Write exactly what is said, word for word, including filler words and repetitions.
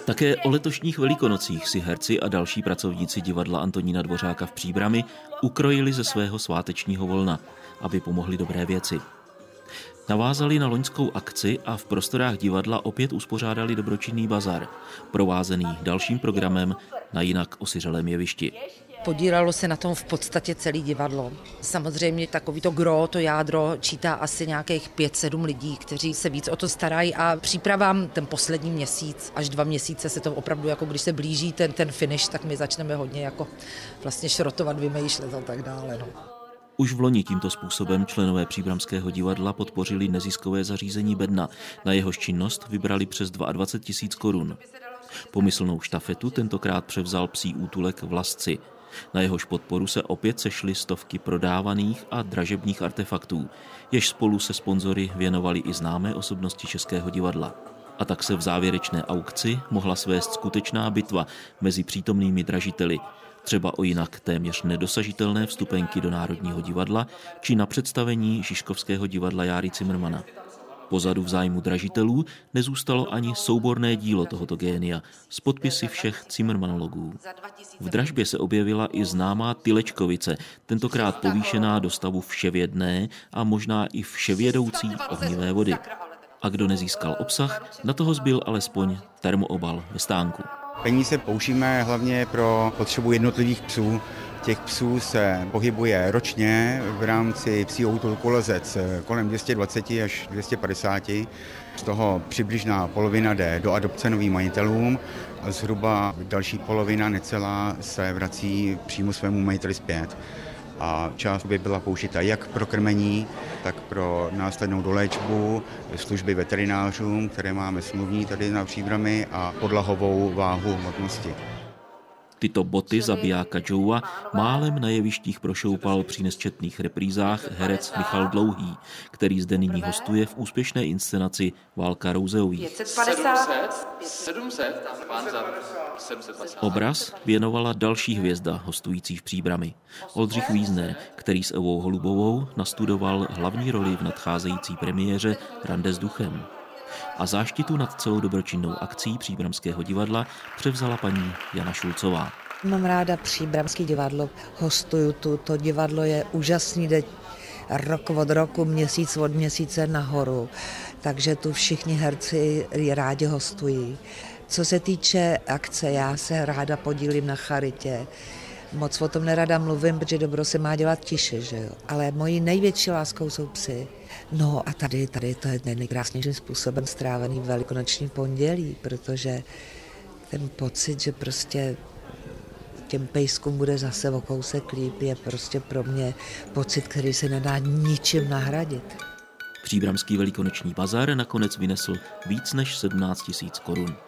Také o letošních Velikonocích si herci a další pracovníci divadla Antonína Dvořáka v Příbrami ukrojili ze svého svátečního volna, aby pomohli dobré věci. Navázali na loňskou akci a v prostorách divadla opět uspořádali dobročinný bazar, provázený dalším programem na jinak osiřelém jevišti. Podílelo se na tom v podstatě celé divadlo. Samozřejmě takovýto gro, to jádro čítá asi nějakých pět sedm lidí, kteří se víc o to starají a přípravám ten poslední měsíc, až dva měsíce se to opravdu, jako když se blíží ten, ten finish, tak my začneme hodně jako vlastně šrotovat, vymýšlet a tak dále. No. Už v loni tímto způsobem členové Příbramského divadla podpořili neziskové zařízení Bedna. Na jehož činnost vybrali přes dvacet dva tisíc korun. Pomyslnou štafetu tentokrát převzal psí útulek Vlasci. Na jehož podporu se opět sešly stovky prodávaných a dražebních artefaktů, jež spolu se sponzory věnovali i známé osobnosti Českého divadla. A tak se v závěrečné aukci mohla svést skutečná bitva mezi přítomnými dražiteli, třeba o jinak téměř nedosažitelné vstupenky do Národního divadla či na představení Žižkovského divadla Járy Cimrmana. Pozadu v zájmu dražitelů nezůstalo ani souborné dílo tohoto génia s podpisy všech Cimrmanologů. V dražbě se objevila i známá Tylečkovice, tentokrát povýšená do stavu vševědné a možná i vševědoucí ohnivé vody. A kdo nezískal obsah, na toho zbyl alespoň termoobal ve stánku. Peníze použijeme hlavně pro potřebu jednotlivých psů. Těch psů se pohybuje ročně v rámci psího útulku Lezec kolem dvě stě dvacet až dvě stě padesát. Z toho přibližná polovina jde do adopce novým majitelům a zhruba další polovina necelá se vrací přímo svému majiteli zpět. A část by byla použita jak pro krmení, tak pro následnou doléčbu, služby veterinářům, které máme smluvní tady na Příbrami, a podlahovou váhu hmotnosti. Tyto boty zabijáka Joea málem na jevištích prošoupal při nesčetných reprízách herec Michal Dlouhý, který zde nyní hostuje v úspěšné inscenaci Válka Rouzeových. Obraz věnovala další hvězda hostující v Příbrami, Oldřich Vízner, který s Evou Holubovou nastudoval hlavní roli v nadcházející premiéře Rande s duchem. A záštitu nad celou dobročinnou akcí Příbramského divadla převzala paní Jana Šulcová. Mám ráda Příbramské divadlo, hostuju tu, to divadlo je úžasný, jde rok od roku, měsíc od měsíce nahoru, takže tu všichni herci rádi hostují. Co se týče akce, já se ráda podílím na charitě. Moc o tom nerada mluvím, protože dobro se má dělat tiše, že jo? Ale mojí největší láskou jsou psy. No a tady, tady to je nejkrásnějším způsobem strávený velikonoční pondělí, protože ten pocit, že prostě těm pejskům bude zase o kousek líp, je prostě pro mě pocit, který se nedá ničím nahradit. Příbramský velikonoční bazar nakonec vynesl víc než sedmnáct tisíc korun.